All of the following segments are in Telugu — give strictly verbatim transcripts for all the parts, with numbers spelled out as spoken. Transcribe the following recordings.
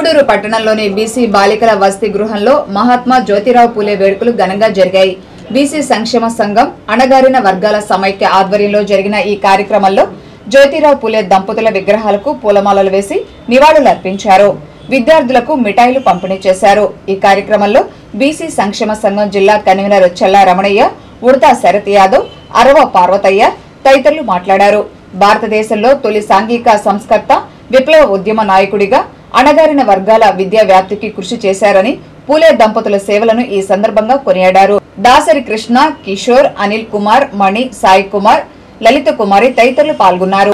గూడూరు పట్టణంలోని బీసీ బాలికల వసతి గృహంలో మహాత్మా జ్యోతిరావు పూలే వేడుకలు ఘనంగా జరిగాయి. బీసీ సంక్షేమ సంఘం అణగారిన వర్గాల సమైక్య ఆధ్వర్యంలో జరిగిన ఈ కార్యక్రమంలో జ్యోతిరావు పూలే దంపతుల విగ్రహాలకు పూలమాలలు వేసి నివాళులర్పించారు. విద్యార్థులకు మిఠాయిలు పంపిణీ చేశారు. ఈ కార్యక్రమంలో బీసీ సంక్షేమ సంఘం జిల్లా కన్వీనర్ చెల్లా రమణయ్య, ఉడతా శరత్ యాదవ్, అరవ పార్వతయ్య తదితరులు మాట్లాడారు. భారతదేశంలో తొలి సాంఘిక సంస్కర్త, విప్లవ ఉద్యమ నాయకుడిగా అణగారిన వర్గాల విద్యా వ్యాప్తికి కృషి చేశారని, పూలే దంపతుల సేవలను ఈ సందర్భంగా కొనియాడారు. దాసరి కృష్ణ, కిషోర్, అనిల్ కుమార్, మణి, సాయి కుమార్, లలిత కుమారి తదితరులు పాల్గొన్నారు.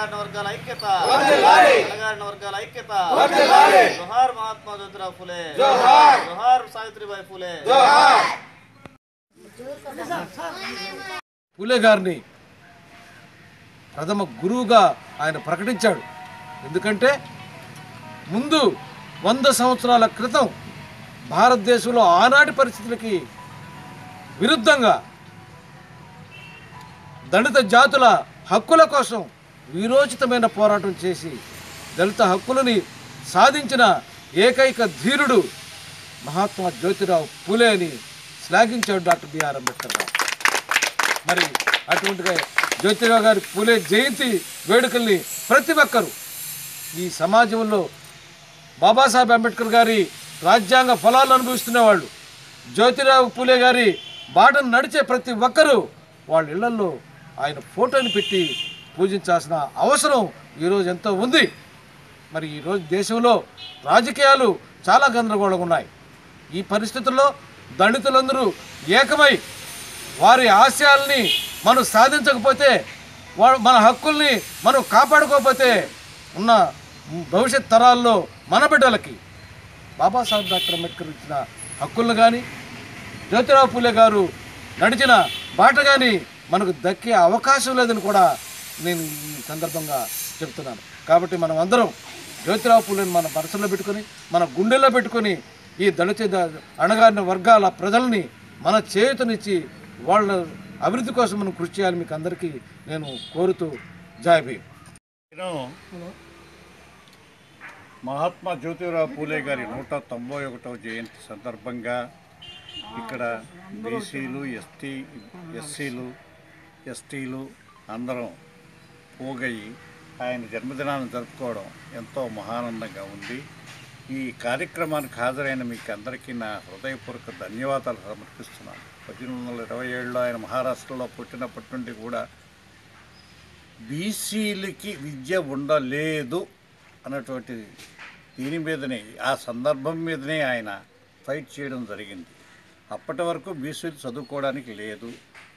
పూలే గారిని ప్రథమ గురువుగా ఆయన ప్రకటించాడు. ఎందుకంటే ముందు వంద సంవత్సరాల క్రితం భారతదేశంలో ఆనాటి పరిస్థితులకి విరుద్ధంగా దళిత జాతుల హక్కుల కోసం వీరోచితమైన పోరాటం చేసి దళిత హక్కులని సాధించిన ఏకైక ధీరుడు మహాత్మా జ్యోతిరావు పూలే అని శ్లాఘించాడు డాక్టర్ బిఆర్ అంబేద్కర్ గారు. మరి అటువంటిగా జ్యోతిరావు గారి పూలే జయంతి వేడుకల్ని ప్రతి ఒక్కరూ ఈ సమాజంలో బాబాసాహెబ్ అంబేద్కర్ గారి రాజ్యాంగ ఫలాలు అనుభవిస్తున్నవాళ్ళు, జ్యోతిరావు పూలే గారి బాటను నడిచే ప్రతి ఒక్కరూ వాళ్ళ ఇళ్లలో ఆయన ఫోటోని పెట్టి పూజించాల్సిన అవసరం ఈరోజు ఎంతో ఉంది. మరి ఈరోజు దేశంలో రాజకీయాలు చాలా గందరగోళంగా ఉన్నాయి. ఈ పరిస్థితుల్లో దళితులందరూ ఏకమై వారి ఆశయాల్ని మనం సాధించకపోతే, మన హక్కుల్ని మనం కాపాడుకోకపోతే ఉన్న భవిష్యత్ తరాల్లో మన బిడ్డలకి బాబాసాహెబ్ డాక్టర్ అంబేద్కర్ ఇచ్చిన హక్కులను కానీ, జ్యోతిరావు పూలే గారు నడిచిన బాట కానీ మనకు దక్కే అవకాశం లేదని కూడా నేను ఈ సందర్భంగా చెప్తున్నాను. కాబట్టి మనం అందరం జ్యోతిరావు పూలేని మన మనసులో పెట్టుకొని, మన గుండెల్లో పెట్టుకొని ఈ దళిత అణగారిన వర్గాల ప్రజల్ని మన చేయుతనిచ్చి వాళ్ళ అభివృద్ధి కోసం మనం కృషి చేయాలి. మీకు అందరికీ నేను కోరుతూ జై భీమ్. నేను మహాత్మా జ్యోతిరావు పూలే గారి నూట తొంభై ఒకటవ జయంతి సందర్భంగా ఇక్కడ బీసీలు, ఎస్టీ ఎస్సీలు ఎస్టీలు అందరం పోగయి ఆయన జన్మదినాన్ని జరుపుకోవడం ఎంతో మహానందంగా ఉంది. ఈ కార్యక్రమానికి హాజరైన మీకు అందరికీ నా హృదయపూర్వక ధన్యవాదాలు సమర్పిస్తున్నాను. పద్దెనిమిది వందల ఇరవై ఏడులో ఆయన మహారాష్ట్రలో పుట్టినప్పటి నుండి కూడా బీసీలకి విద్య ఉండలేదు అన్నటువంటి దీని మీదనే, ఆ సందర్భం మీదనే ఆయన ఫైట్ చేయడం జరిగింది. అప్పటి వరకు బీసీలు చదువుకోవడానికి లేదు,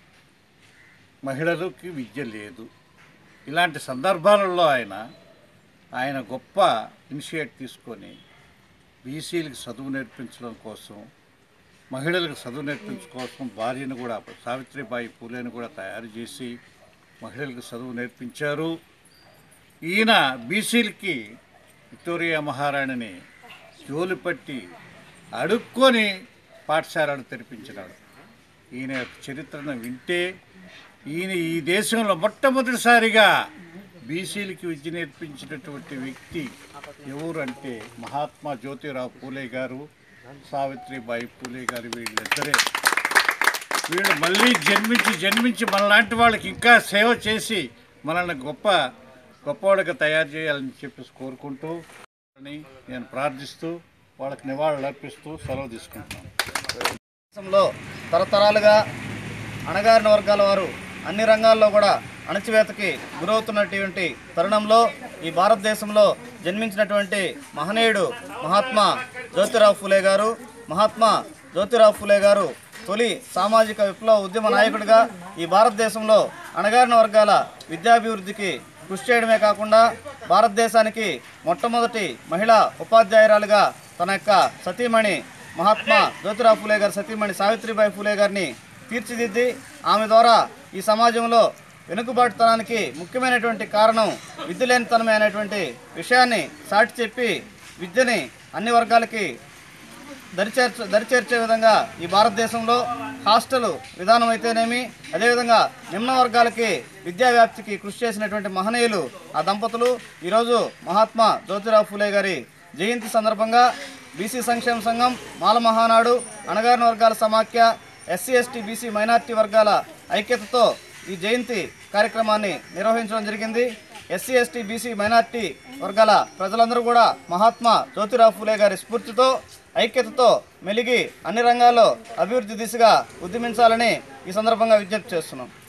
మహిళలకి విద్య లేదు. ఇలాంటి సందర్భాలలో ఆయన ఆయన గొప్ప ఇనిషియేట్ తీసుకొని బీసీలకు చదువు నేర్పించడం కోసం, మహిళలకు చదువు నేర్పించడం కోసం భార్యను కూడా, సావిత్రిబాయి పూలేని కూడా తయారు చేసి మహిళలకు చదువు నేర్పించారు. ఈయన బీసీలకి విక్టోరియా మహారాణిని జోలిపట్టి అడుక్కొని పాఠశాలను తెరిపించినాడు. ఈయన చరిత్రను వింటే ఈయన ఈ దేశంలో మొట్టమొదటిసారిగా బీసీలకి విద్య నేర్పించినటువంటి వ్యక్తి ఎవరు అంటే మహాత్మా జ్యోతిరావు పూలే గారు, సావిత్రిబాయి పూలే గారు. వీళ్ళిద్దరే వీళ్ళు మళ్ళీ జన్మించి జన్మించి మనలాంటి వాళ్ళకి ఇంకా సేవ చేసి మనల్ని గొప్ప గొప్పవాళ్ళకి తయారు చేయాలని చెప్పేసి కోరుకుంటూ నేను ప్రార్థిస్తూ వాళ్ళకి నివాళులు అర్పిస్తూ సెలవు తీసుకుంటున్నాను. దేశంలో తరతరాలుగా అణగారిన వర్గాల వారు అన్ని రంగాల్లో కూడా అణచివేతకి గురవుతున్నటువంటి తరుణంలో ఈ భారతదేశంలో జన్మించినటువంటి మహనీయుడు మహాత్మా జ్యోతిరావు పూలే గారు. మహాత్మా జ్యోతిరావు పూలే గారు తొలి సామాజిక విప్లవ ఉద్యమ నాయకుడిగా ఈ భారతదేశంలో అణగారిన వర్గాల విద్యాభివృద్ధికి కృషి చేయడమే కాకుండా భారతదేశానికి మొట్టమొదటి మహిళా ఉపాధ్యాయురాలుగా తన యొక్క సతీమణి మహాత్మా జ్యోతిరావు పూలే గారి సతీమణి సావిత్రిబాయి పూలే గారిని తీర్చిదిద్ది ఆమె ద్వారా ఈ సమాజంలో వెనుకబాటుతనానికి ముఖ్యమైనటువంటి కారణం విద్య లేనితనమే అనేటువంటి విషయాన్ని సాటి చెప్పి విద్యని అన్ని వర్గాలకి దరిచేర్చ దరిచేర్చే విధంగా ఈ భారతదేశంలో హాస్టల్ విధానం అయితేనేమి, అదేవిధంగా నిమ్న వర్గాలకి విద్యా వ్యాప్తికి కృషి చేసినటువంటి మహనీయులు ఆ దంపతులు ఈరోజు మహాత్మా జ్యోతిరావు పూలే గారి జయంతి సందర్భంగా బీసీ సంక్షేమ సంఘం, మాల మహానాడు, అణగారిన వర్గాల సమాఖ్య, ఎస్సీ ఎస్టీ బీసీ మైనార్టీ వర్గాల ఐక్యతతో ఈ జయంతి కార్యక్రమాన్ని నిర్వహించడం జరిగింది. ఎస్సీ ఎస్టీ బీసీ మైనార్టీ వర్గాల ప్రజలందరూ కూడా మహాత్మా జ్యోతిరావు ఫూలే గారి స్ఫూర్తితో ఐక్యతతో మెలిగి అన్ని రంగాల్లో అభివృద్ధి దిశగా ఉద్యమించాలని ఈ సందర్భంగా విజ్ఞప్తి చేస్తున్నాం.